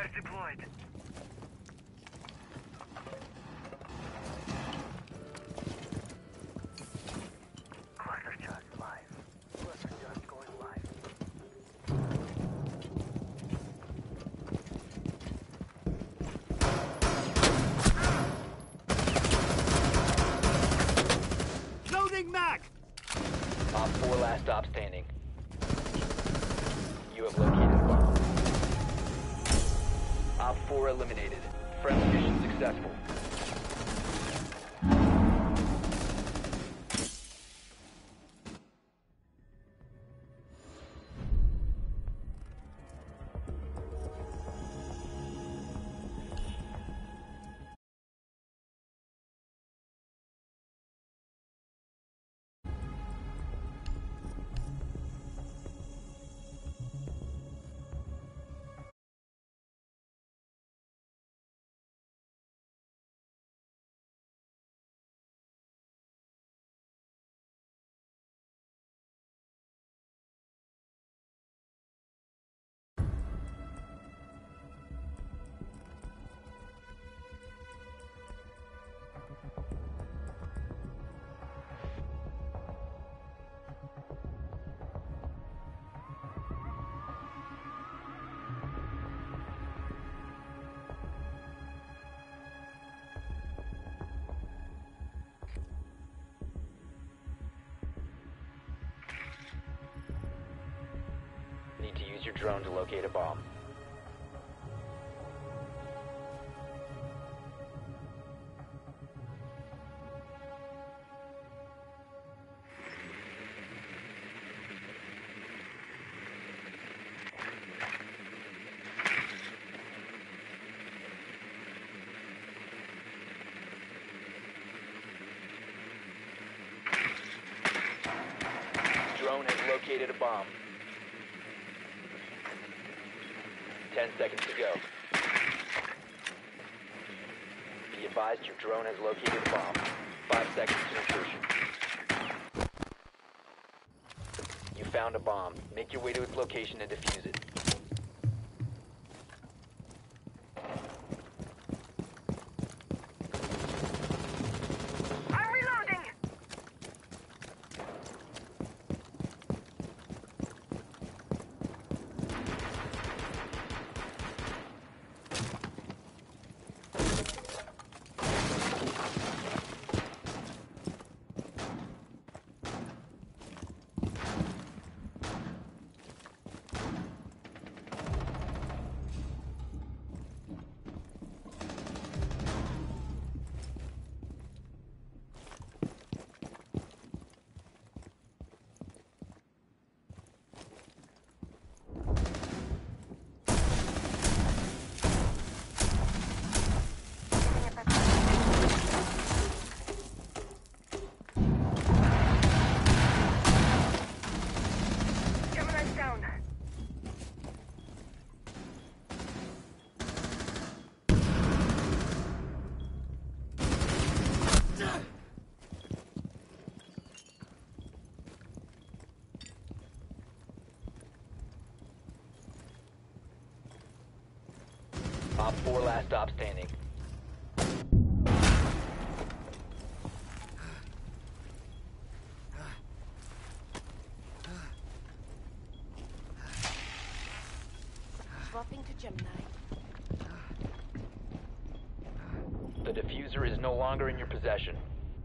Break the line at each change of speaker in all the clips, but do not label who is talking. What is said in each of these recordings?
Fire deployed. Cluster charge live. Cluster charge going live.
Loading mag!
Op 4 last stop standing. You have located a bomb. Op 4 eliminated. Friendly mission successful. Need to use your drone to locate a bomb. Drone has located a bomb. 10 seconds to go. Be advised your drone has located a bomb. 5 seconds to insertion. You found a bomb. Make your way to its location and defuse it.
I'm reloading! Gemini's down.
Op 4 last stop standing.
Swapping to Gemini.
The diffuser is no longer in your possession.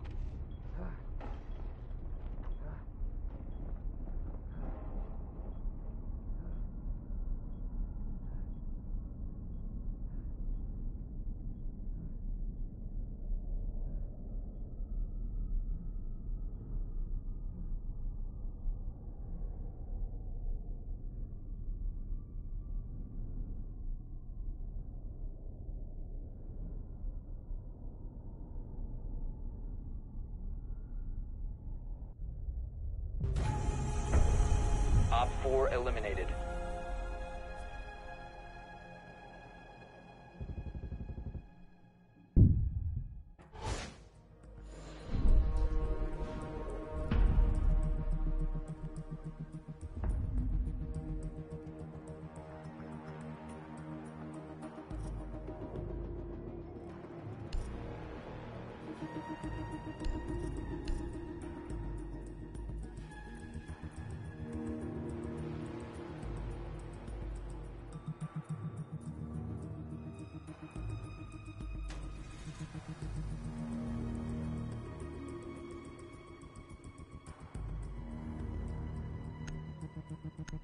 Op 4 eliminated.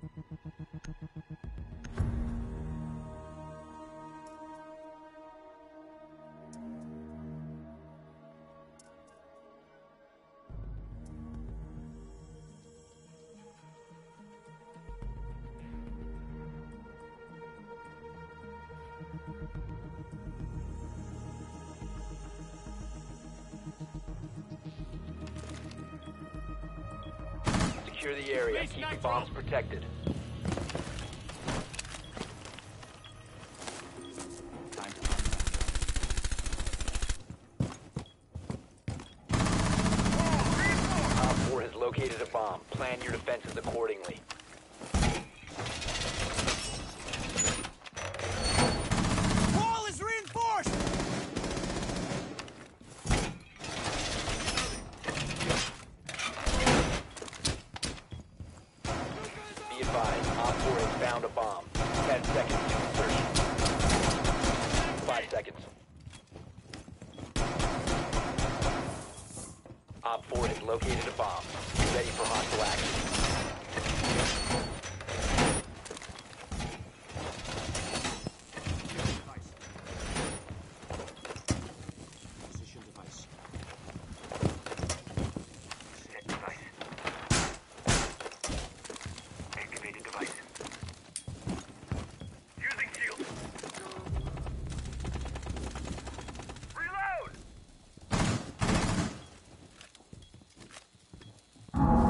Secure the area.
Base
Keep the
nitro.
bombs protected. Op 4 has located a bomb. Plan your defenses accordingly.
Wall is reinforced!
Be advised, Op 4 has found a bomb. 10 seconds to insertion. 5 seconds. Op 4 has located a bomb. Be ready for hostile action.
Position device.
Set device. Activating device. Using shield. Reload!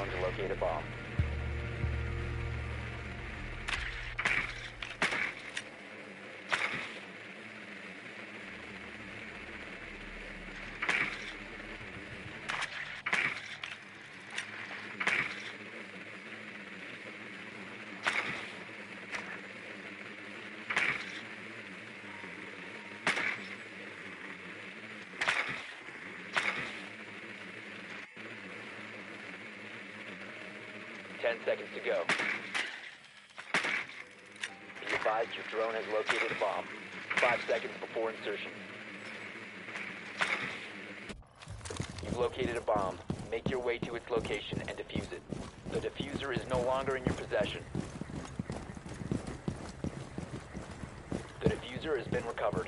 drone to locate a bomb. Ten seconds to go. Be advised your drone has located a bomb. 5 seconds before insertion. You've located a bomb. Make your way to its location and defuse it. The diffuser is no longer in your possession. The diffuser has been recovered.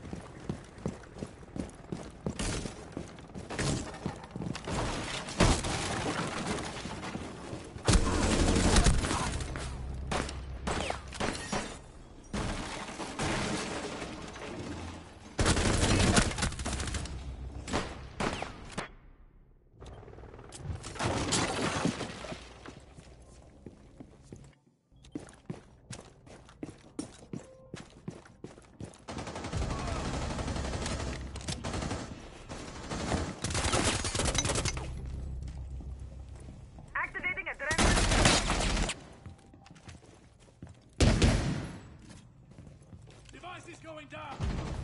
Device is going down.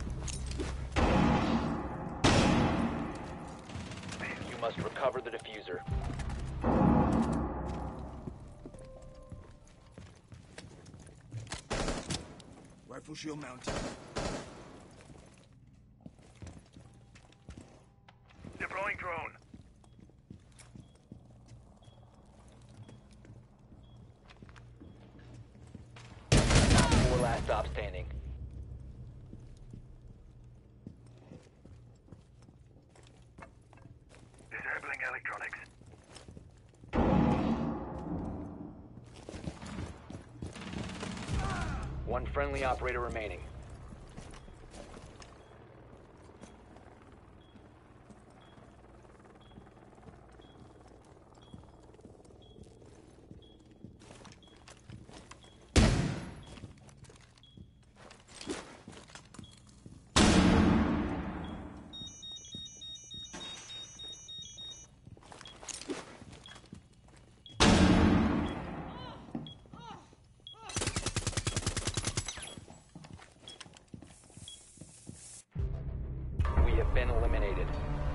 You must recover the diffuser.
Rifle shield mounted.
Deploying drone.
Four last stop standing.
Disabling electronics.
One friendly operator remaining. We have been eliminated.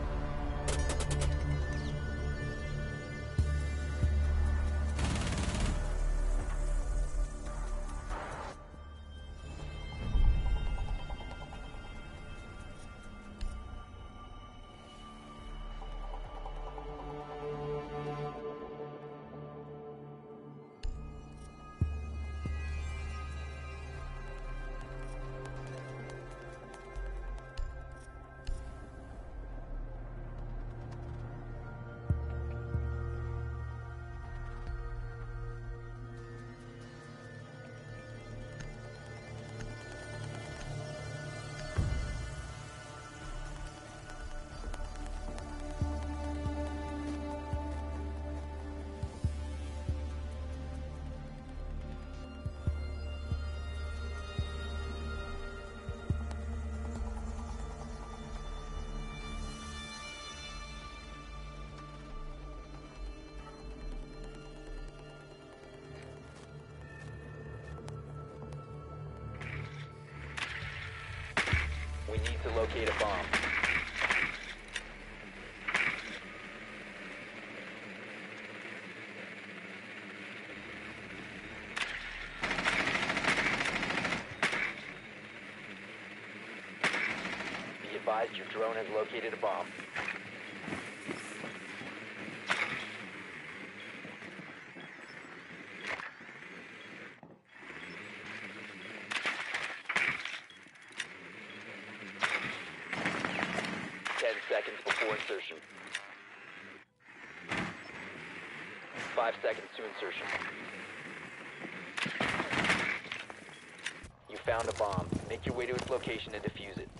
We need to locate a bomb. Be advised your drone has located a bomb. Seconds before insertion. 5 seconds to insertion. You found a bomb. Make your way to its location and defuse it.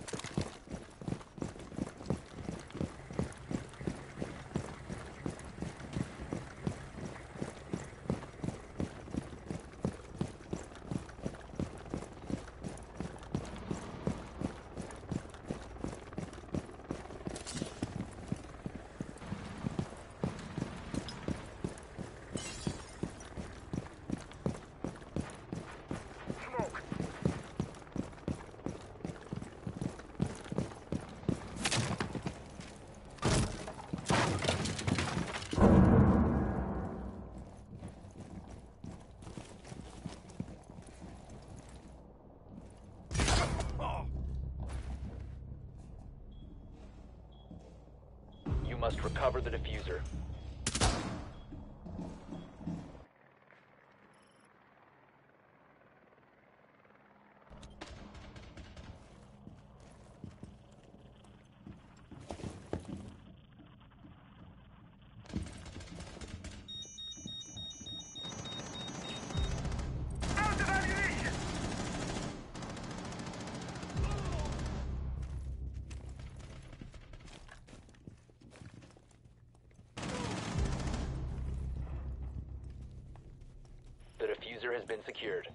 must recover the diffuser.
Out of ammunition!
The diffuser has been secured.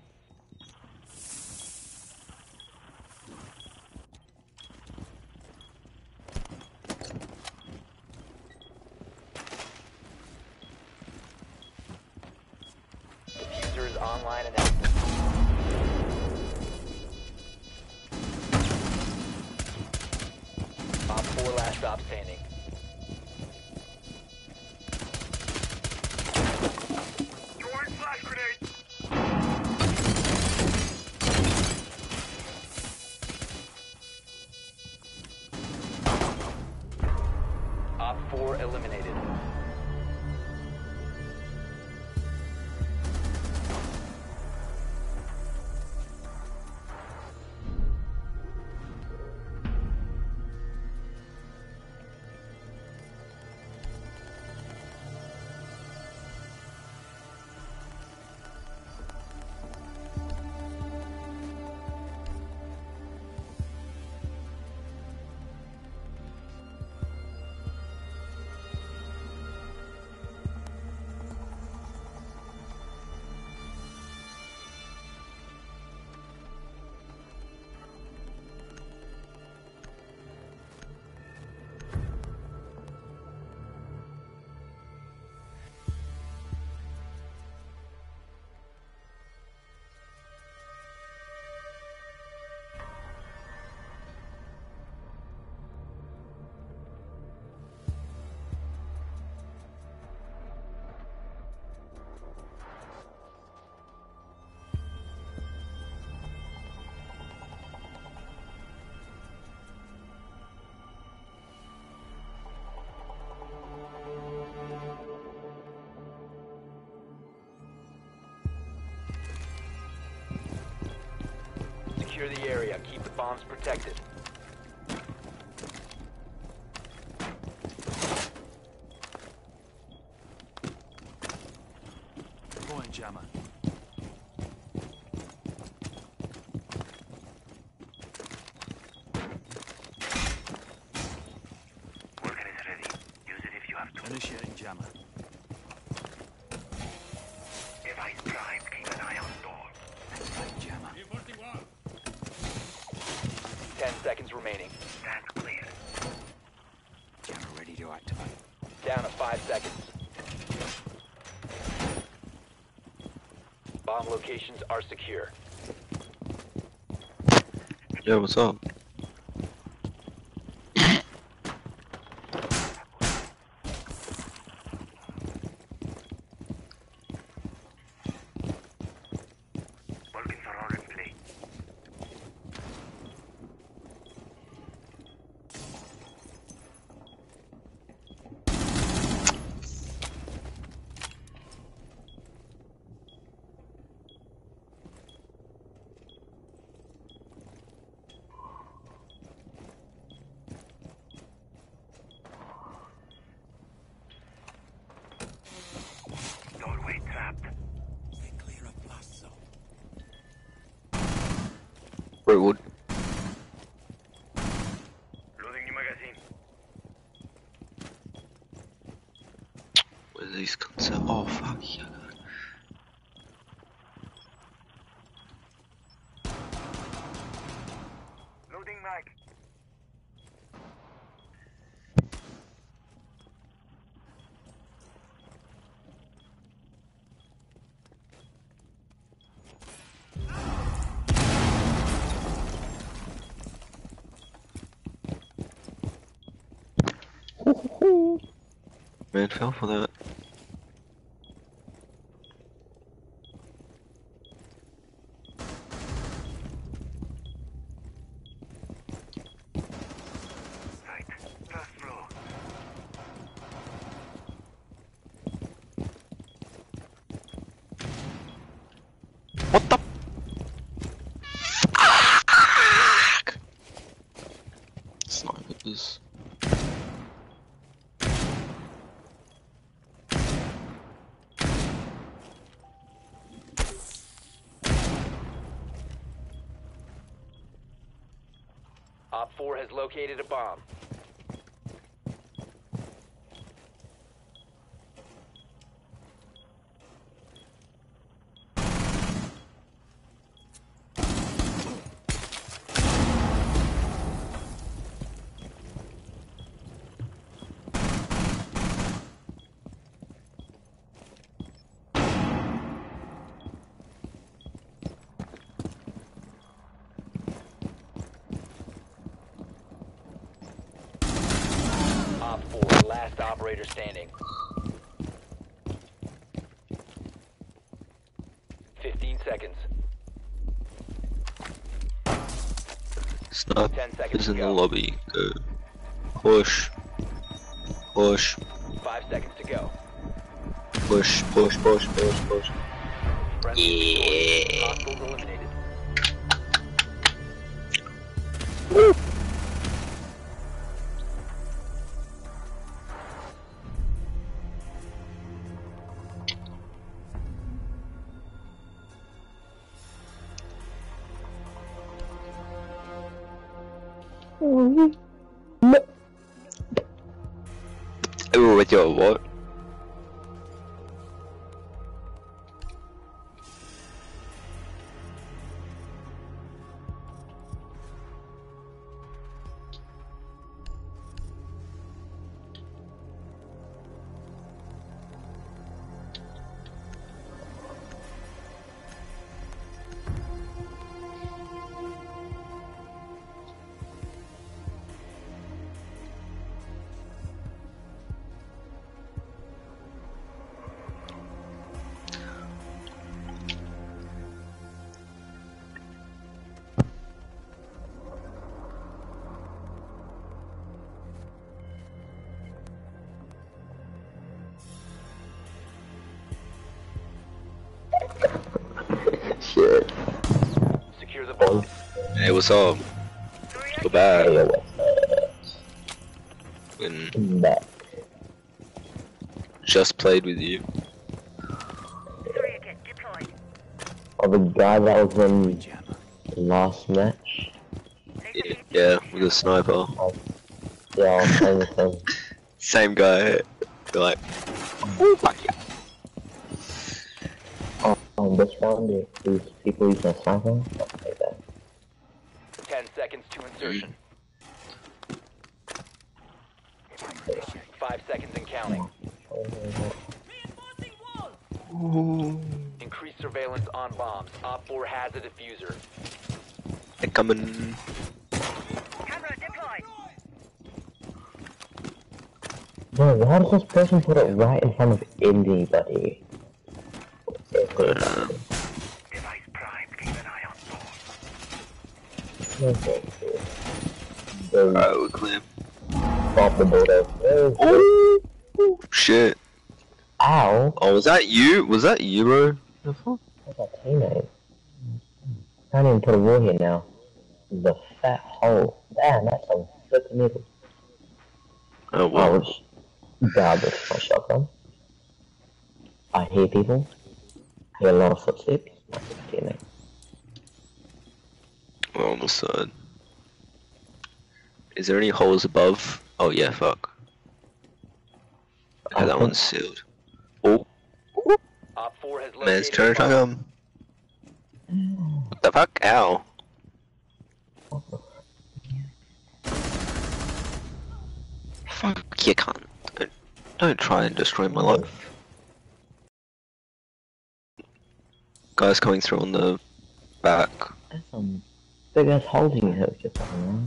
Diffuser is online and active. Op 4 last stop standing.
Throwing flash grenade!
Op 4 eliminated. Secure the area. Keep the bombs protected.
Point jammer.
Organ is ready. Use it if you have to.
Initiating jammer.
Device primed. Keep an eye on door.
Point jammer.
10 seconds remaining.
Stand clear.
Jammer ready to activate.
Down to 5 seconds. Bomb locations are secure.
Yo, what's up?
Working for organ play. Doorway trapped.
Clear a blast zone.
Rootwood.
Loading new magazine.
Where's these cunts at? Oh, fuck yeah.
Loading mag.
Man fell for that.
Right. First floor.
Op 4 has located a bomb. Op 4, last operator standing. 15 seconds.
Snipe
10 seconds
is
to
in the
go.
lobby. Go. Push. Push.
5 seconds to go.
Push. Push. Push. Push. Push.
Friendly
Yeah.
hostiles eliminated.
Oh, with your what? Shit.
Secure the bomb.
Hey, what's up? Go back. When just played with you.
Oh, the guy that was in
Jammer.
the last match?
Yeah, with a sniper.
Yeah, I was playing with him.
Same guy. You're like, oh, fuck yeah.
This round, these people using a sniper? Something like that.
10 seconds to insertion. 5 seconds and counting. Increased surveillance on bombs. Op 4 has a diffuser.
They're coming.
Bro, why does this person put it right in front of anybody?
Uh,
Device primed. Keep an eye on board.
Alright, we're clear.
Pop the boat out.
Oh, shit.
Ow!
Oh, was that you? Was that you, bro? The fuck?
What's that teammate? Can't even put a wall here now. The fat hole. Damn, that's some flipping niggas.
Oh,
I
wow.
was garbage my shotgun. I hear people. I hear a lot of footsteps. That's a teammate.
We're on the side. Is there any holes above? Oh, yeah, fuck. Okay, that one's sealed. Oh,
Op 4 has
man's
located
turn
a bomb.
shotgun. What the fuck? Ow. Fuck, you can't. Don't try and destroy my life. Guys coming through on the back.
That's some big ass holes in your hook just around.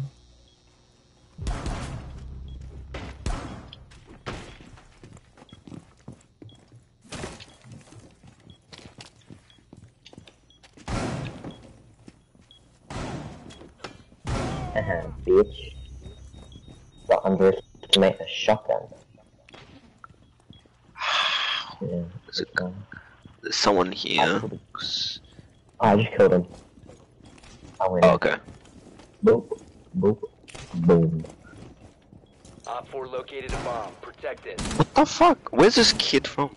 Haha, bitch. Don't underestimate a shotgun. Yeah,
Is it-
it's fine.
There's someone here.
I just killed him. I win.
Oh, okay.
Boop, boop, boom.
Op 4 located a bomb. Protect it.
What the fuck? Where's this kid from?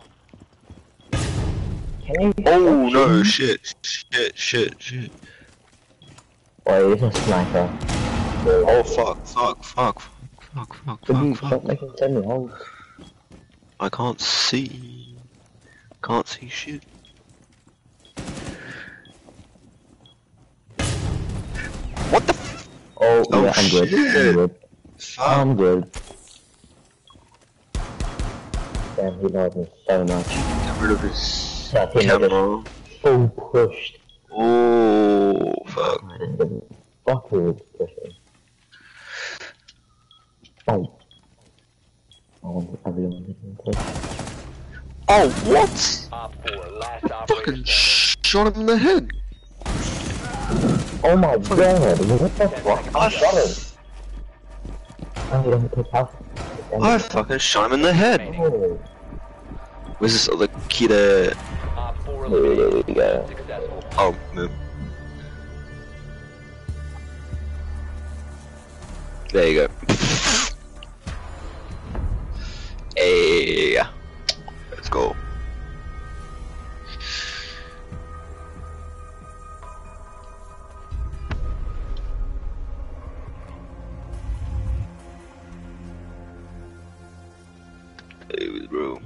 Can you?
Oh no, shit.
Wait, it's a sniper.
Oh fuck, fuck.
Could you stop making so many holes?
I can't see. Can't see shit. What the f-
Oh,
Oh,
yeah, I'm good.
shit.
I'm good.
fuck?
I'm good. Damn, he knows me so much.
Get rid of his
Yeah, I think I
camera.
Full pushed.
Oh, fuck.
Fuck who was pushing. Oh. I really wanted to push.
Oh, what?
Op 4, last operator
Fucking
standing.
shot him in the head.
Oh my god, what the fuck? I shot him! Oh, he doesn't take health.
I fucking shot him in the head.
Oh,
Where's this other kid at?
Op 4
there
eliminated.
we go.
Successful.
Oh, no. There you go. Hey, let's go. Hey, bro.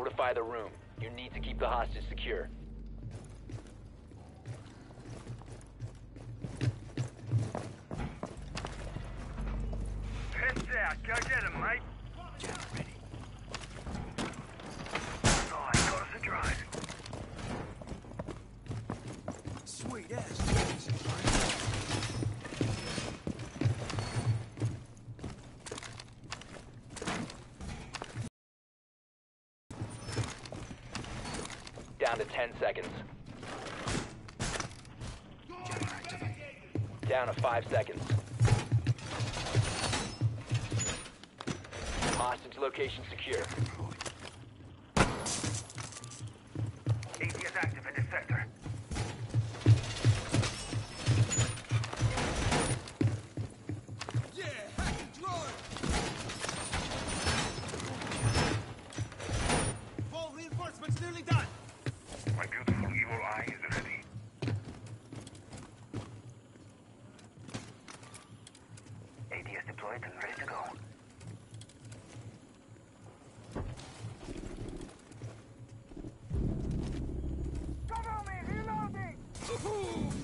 Fortify the room. You need to keep the hostage secure.
Heads out. Go get him, mate.
Jammer ready.
Right, got us a drone.
Sweet ass.
Down to 10 seconds.
Jammer activated.
Down to 5 seconds. Hostage location secure.
ETS active in this sector.
Yeah, hack and drone. Full reinforcements nearly done.
My beautiful evil eye is ready. ADS deployed and ready to go. Cover me! Reloading!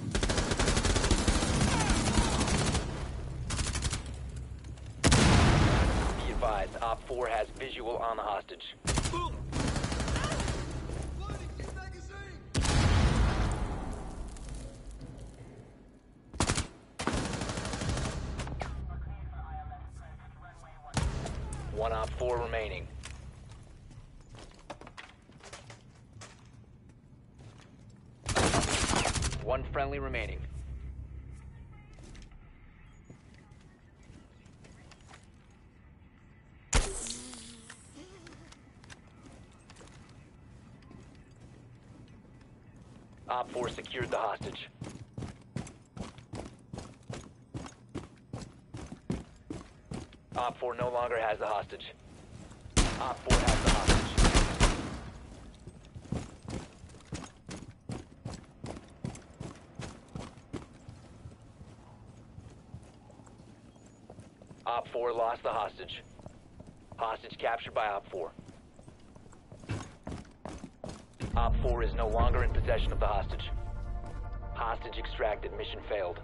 Be advised, Op 4 has visual on the hostage. One Op 4 remaining. One friendly remaining. Op 4 secured the hostage. Op 4 no longer has the hostage. Op 4 has the hostage. Op 4 lost the hostage. Hostage captured by Op 4. Op 4 is no longer in possession of the hostage. Hostage extracted. Mission failed.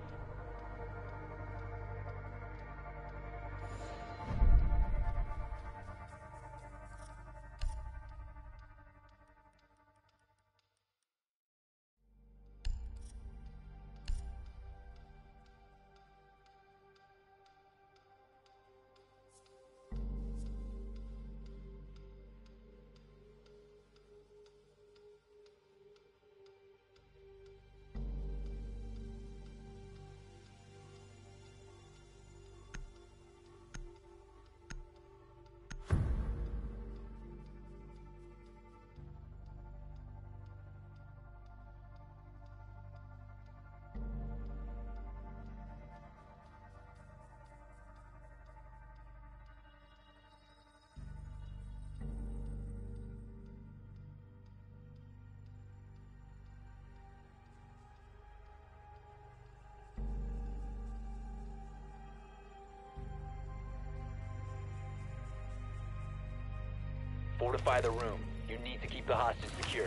Fortify the room. You need to keep the hostage secure.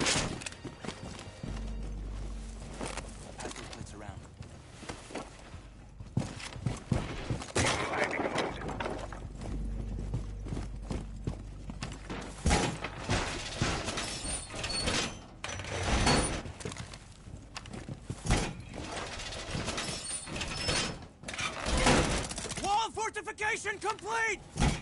Pass these blitz around. Wall fortification complete!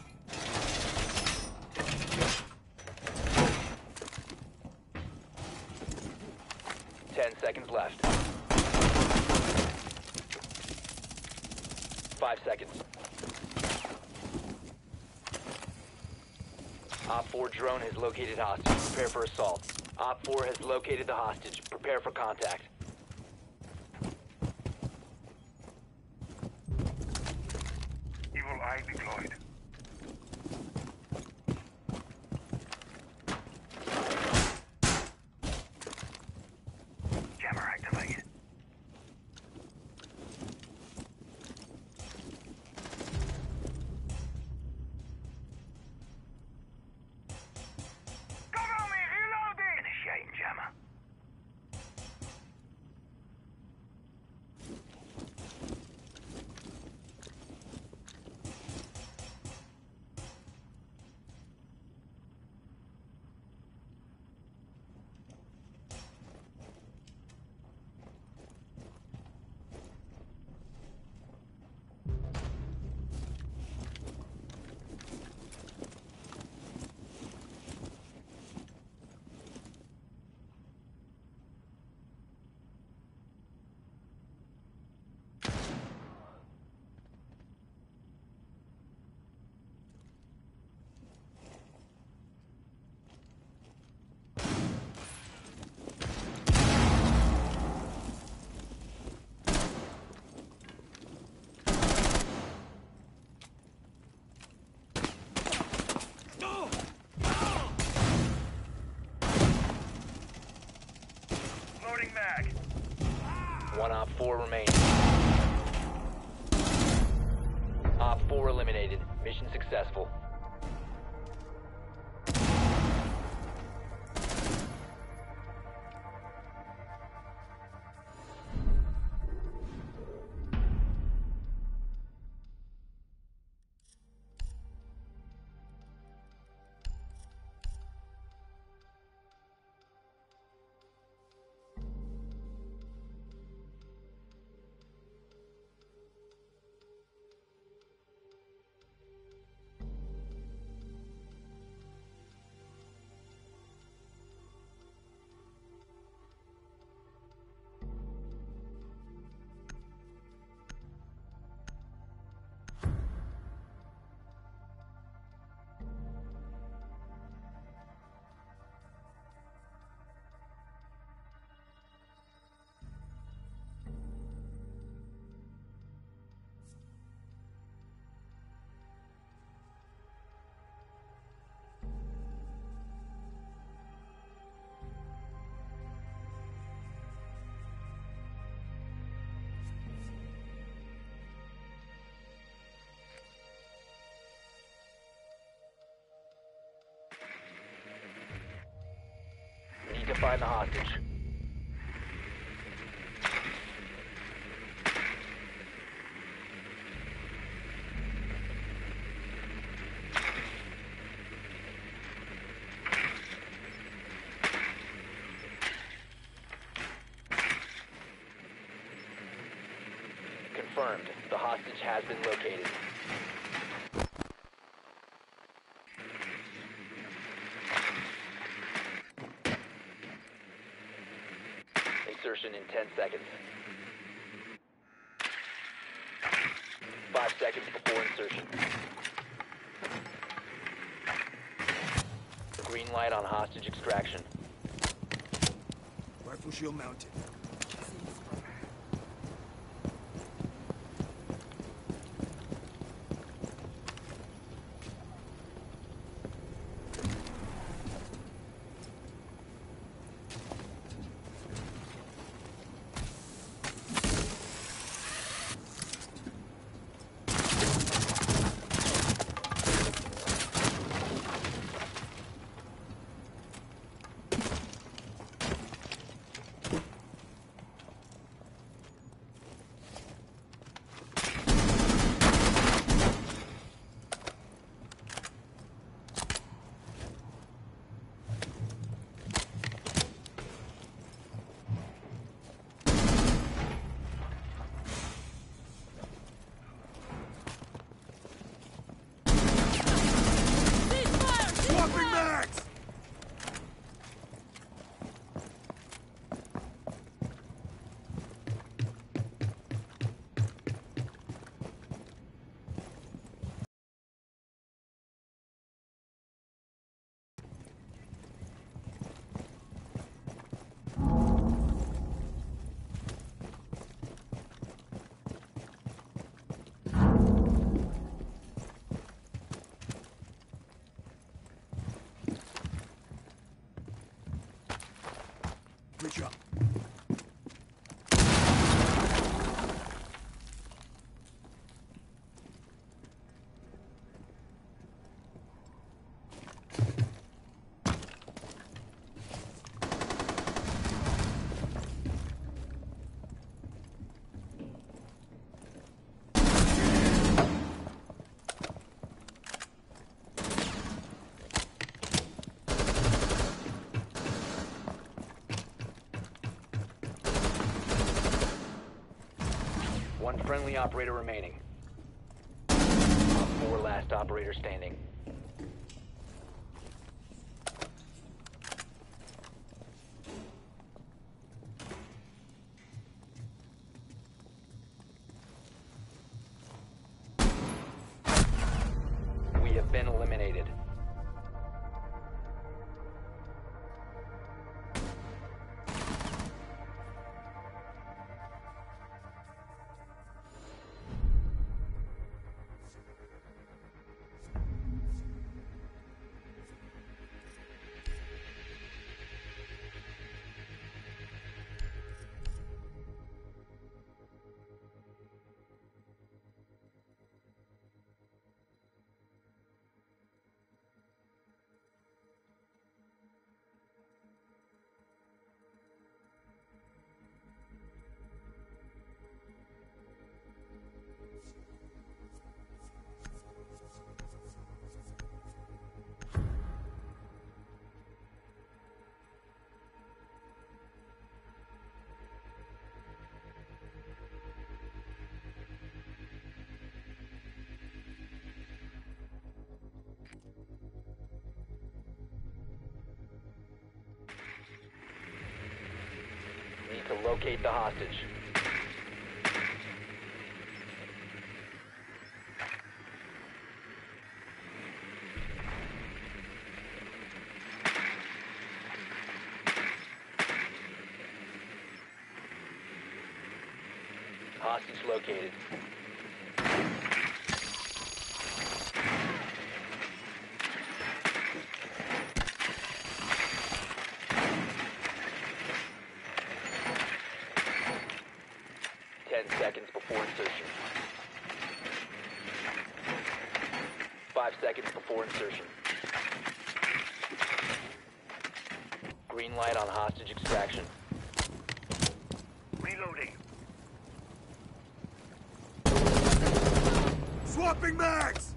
10 seconds left. 5 seconds. Op 4 drone has located hostage. Prepare for assault. Op 4 has located the hostage. Prepare for contact.
Evil eye deployed. Jammer activated.
remaining. Op 4 eliminated. Mission successful. Need to find the hostage. Confirmed. The hostage has been located. Insertion in 10 seconds. 5 seconds before insertion. Green light on hostage extraction.
Rifle shield mounted. Swapping mags! Reach up.
One friendly operator remaining. Op 4 last operator standing. We have been eliminated. locate the hostage. Hostage located. Seconds before insertion. 5 seconds before insertion. Green light on hostage extraction.
Reloading.
Swapping mags!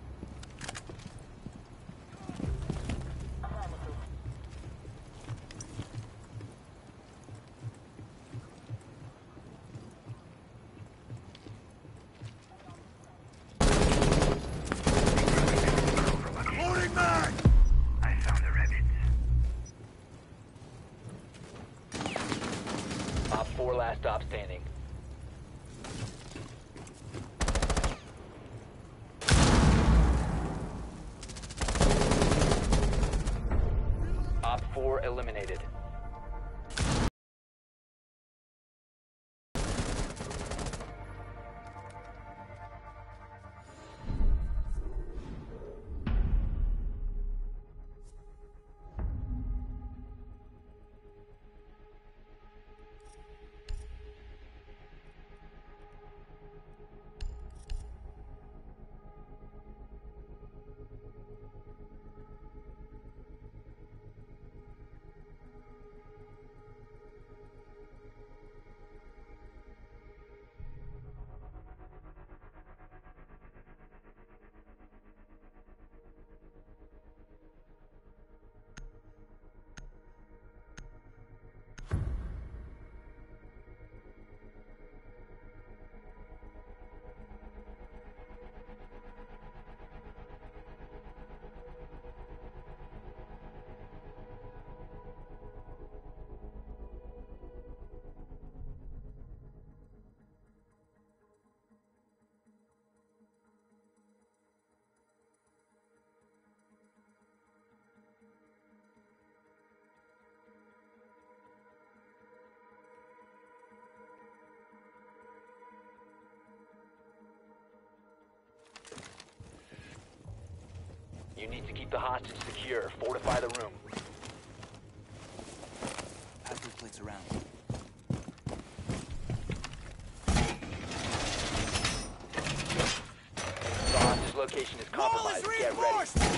Loading mag!
I found the rabbit.
Op 4 last stop standing. Op 4 eliminated. You need to keep the hostage secure. Fortify the room.
Patrol plates around.
The hostage location is compromised. Get ready.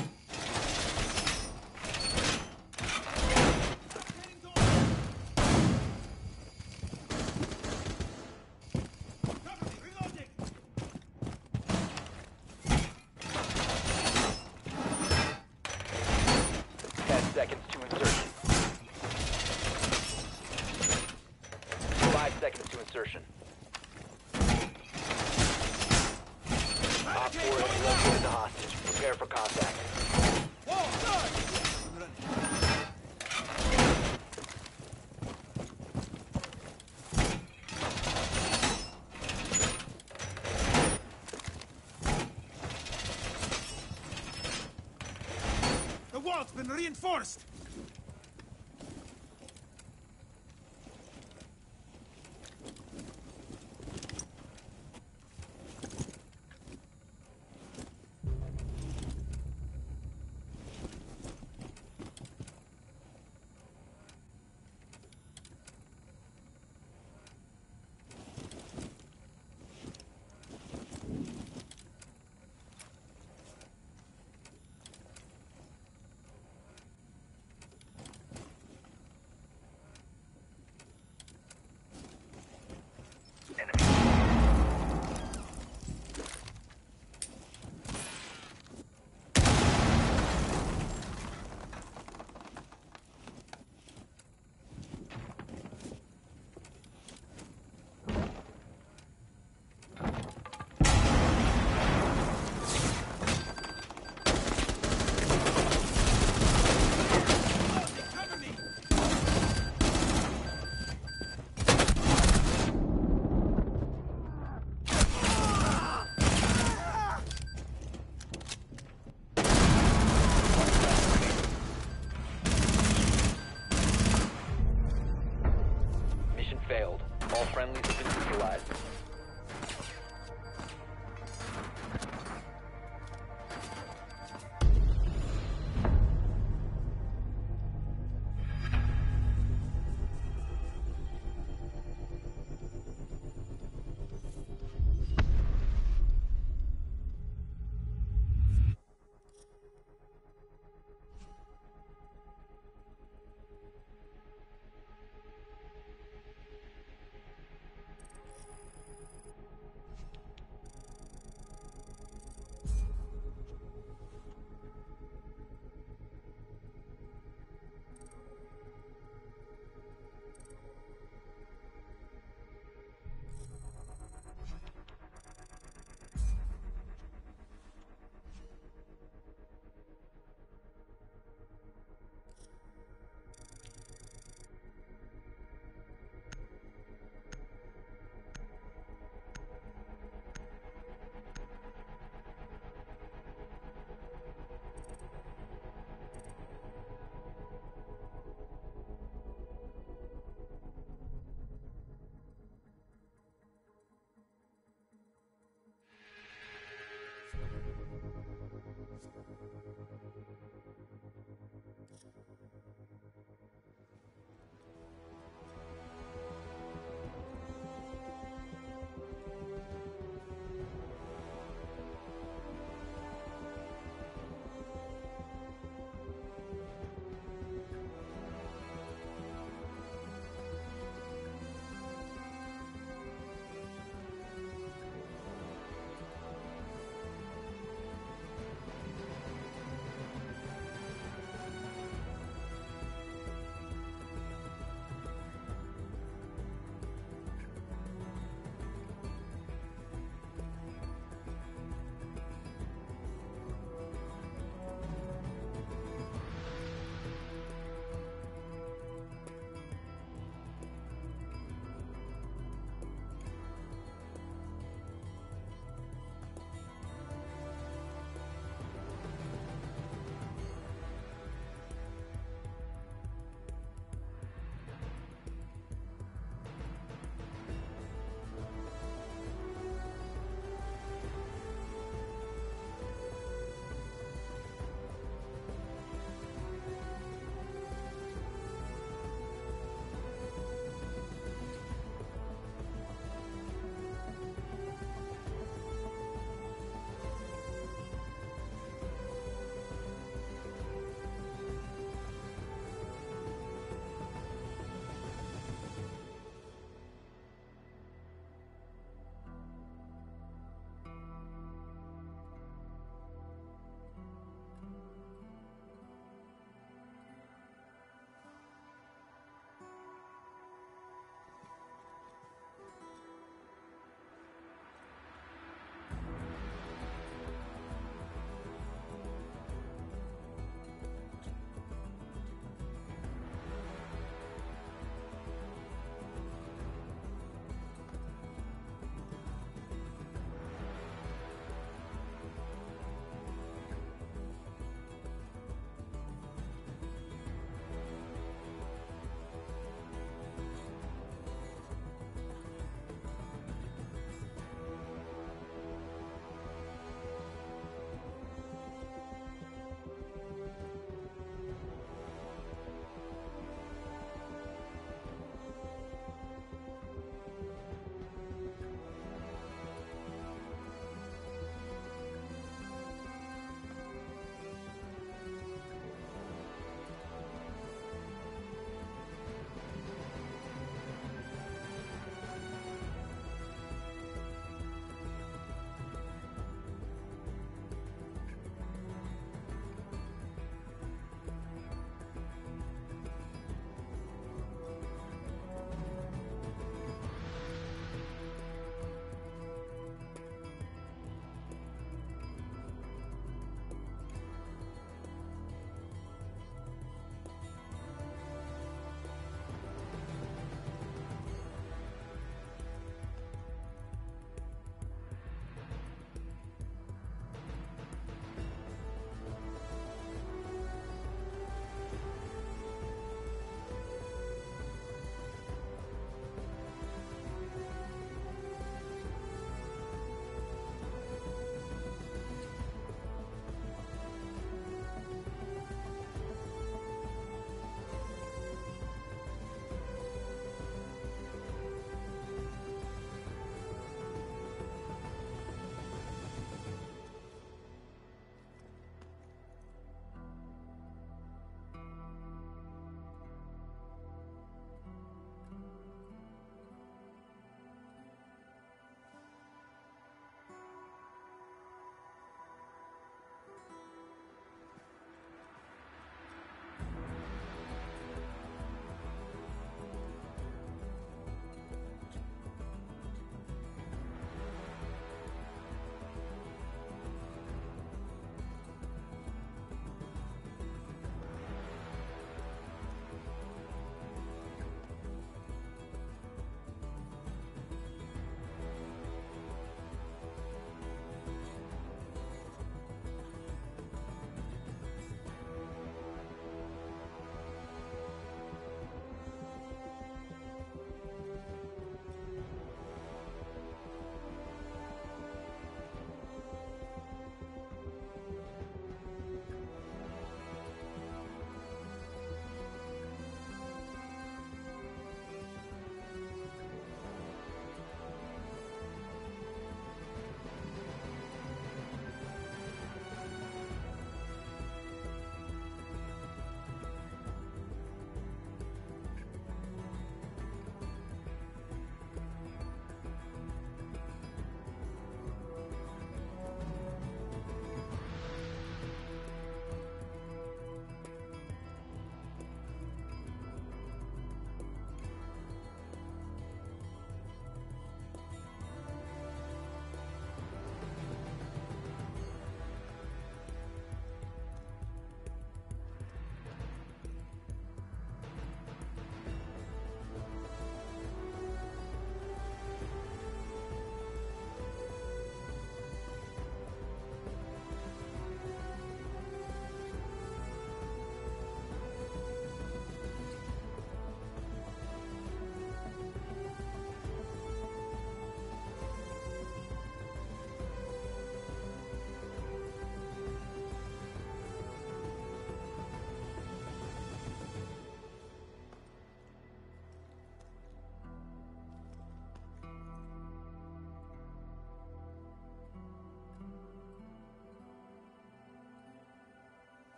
Reloading!
10 seconds to insertion. 5 seconds to insertion. Op 4 has located the hostage. Prepare for contact.
The wall's been reinforced!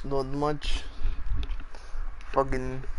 Not much. Fucking